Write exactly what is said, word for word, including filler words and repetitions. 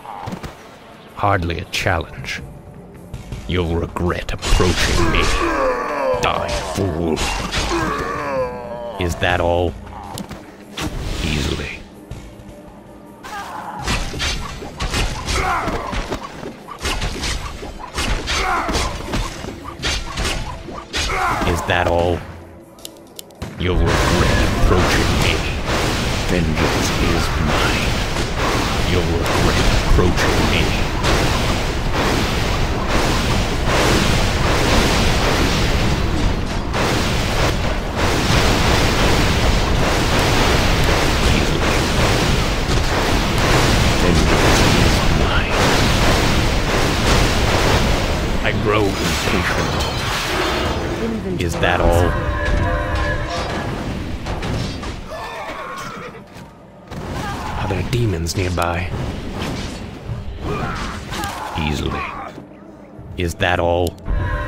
Hardly a challenge. You'll regret approaching me. Die, fool. Is that all? Easily. Is that all? You'll regret approaching me. Vengeance is mine. You'll regret approaching me. Easily. Vengeance is mine. I grow impatient. Is that all? Are there demons nearby? Easily. Is that all?